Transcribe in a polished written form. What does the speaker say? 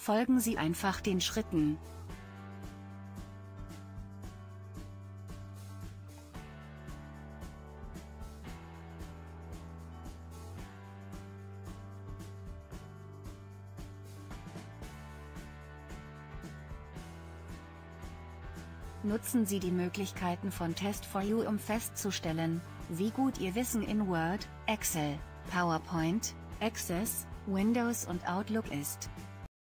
Folgen Sie einfach den Schritten. Nutzen Sie die Möglichkeiten von Test4U, um festzustellen, wie gut Ihr Wissen in Word, Excel, PowerPoint, Access, Windows und Outlook ist.